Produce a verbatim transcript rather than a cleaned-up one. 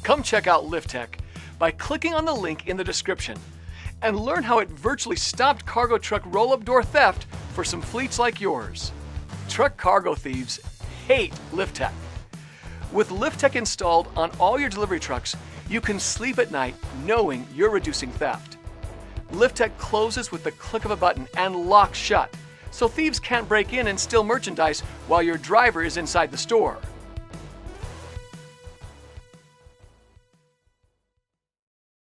Come check out Liftech by clicking on the link in the description and learn how it virtually stopped cargo truck roll-up door theft for some fleets like yours. Truck cargo thieves hate Liftech. With Liftech installed on all your delivery trucks, you can sleep at night knowing you're reducing theft. Liftech closes with the click of a button and locks shut, so thieves can't break in and steal merchandise while your driver is inside the store.